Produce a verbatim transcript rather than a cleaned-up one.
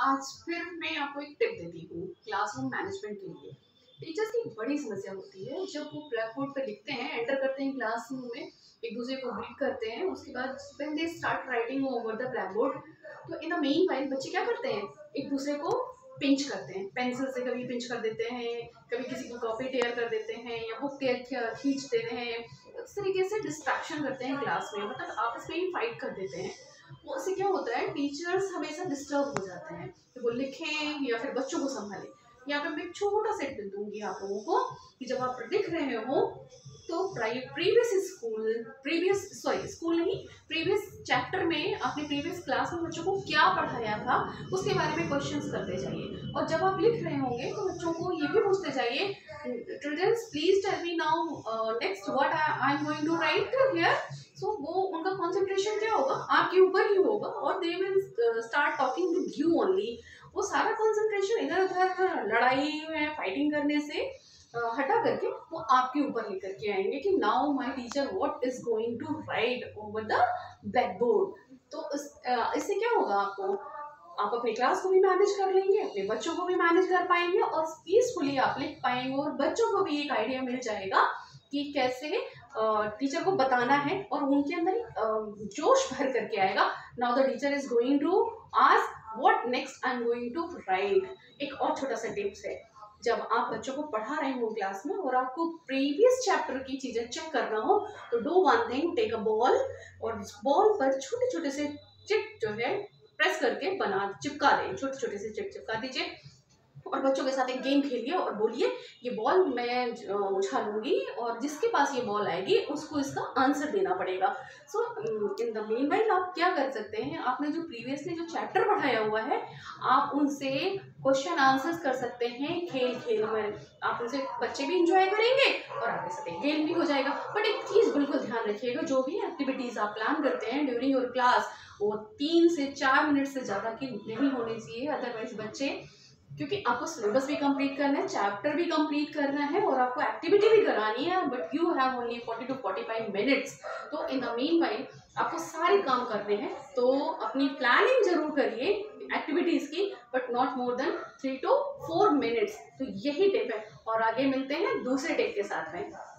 आज फिर मैं आपको एक टिप देती हूँ क्लासरूम मैनेजमेंट के लिए। टीचर्स की बड़ी समस्या होती है जब वो ब्लैक बोर्ड पे लिखते हैं, एंटर करते हैं क्लासरूम में, एक दूसरे को ग्रीट करते हैं, उसके बाद when they start writing over the black board, तो इन द मेन वाइल बच्चे क्या करते हैं, एक दूसरे को पिंच करते हैं, पेंसिल से कभी पिंच कर देते हैं, कभी किसी को कॉपी टेयर कर देते हैं या बुक खींच देते हैं। इस तरीके से डिस्ट्रैक्शन करते हैं क्लास में, मतलब आपस में ही फाइट कर देते हैं। वो उससे क्या होता है, टीचर्स हमेशा डिस्टर्ब हो जाते हैं कि वो लिखें या फिर बच्चों को संभालें। यहाँ पे मैं एक छोटा सा टिप दूंगी आप लोगों को कि जब आप लिख रहे हो तो previous school previous sorry school नहीं प्रीवियस चैप्टर में आपने प्रीवियस क्लास में बच्चों को क्या पढ़ाया था उसके बारे में क्वेश्चंस करते जाइए। और जब आप लिख रहे होंगे तो बच्चों को ये भी पूछते जाइए, childrens please tell me now next what I am going to write here. So वो उनका कंसंट्रेशन क्या होगा, आपके ऊपर ही होगा और they will start talking with you only. वो सारा कंसंट्रेशन इधर उधर लड़ाई में फाइटिंग करने से uh, हटा करके वो आपके ऊपर लेकर के आएंगे कि now my teacher what is going to write over the black board. तो इस, uh, इससे क्या होगा, आपको आप अपने क्लास को भी मैनेज कर लेंगे, अपने बच्चों को भी मैनेज कर पाएंगे और पीसफुली आप लिख पाएंगे और बच्चों को भी एक आइडिया मिल जाएगा कि कैसे टीचर को बताना है और उनके अंदर जोश भर करके आएगा। Now the teacher is going to ask what next I am going to write. एक और छोटा सा टिप्स है, जब आप बच्चों को पढ़ा रहे हो क्लास में और आपको प्रीवियस चैप्टर की चीजें चेक करना हो तो do one thing, take a ball और बॉल पर छोटे छोटे से चिट जो है प्रेस करके बना चिपका दें, छोटे छोटे से चिट चिपका दीजिए और बच्चों के साथ एक गेम खेलिए और बोलिए ये बॉल मैं उछालूंगी और जिसके पास ये बॉल आएगी उसको इसका आंसर देना पड़ेगा। So in the meanwhile आप क्या कर सकते हैं, आपने जो प्रीवियसली जो चैप्टर पढ़ाया हुआ है आप उनसे क्वेश्चन आंसर्स कर सकते हैं खेल खेल में। आप उनसे बच्चे भी इंजॉय करेंगे और आपके साथ एक गेम भी हो जाएगा। बट एक चीज़ बिल्कुल ध्यान रखिएगा, जो भी एक्टिविटीज़ आप प्लान करते हैं ड्यूरिंग योर क्लास वो तीन से चार मिनट से ज़्यादा की नहीं होनी चाहिए, अदरवाइज बच्चे, क्योंकि आपको सिलेबस भी कंप्लीट करना है, चैप्टर भी कंप्लीट करना है और आपको एक्टिविटी भी करानी है, but you have only forty two forty five minutes. तो इन द मीन वाइल आपको सारे काम करने हैं, तो अपनी प्लानिंग जरूर करिए एक्टिविटीज़ की, but not more than three two four minutes. तो यही टिप है और आगे मिलते हैं दूसरे टिप के साथ में।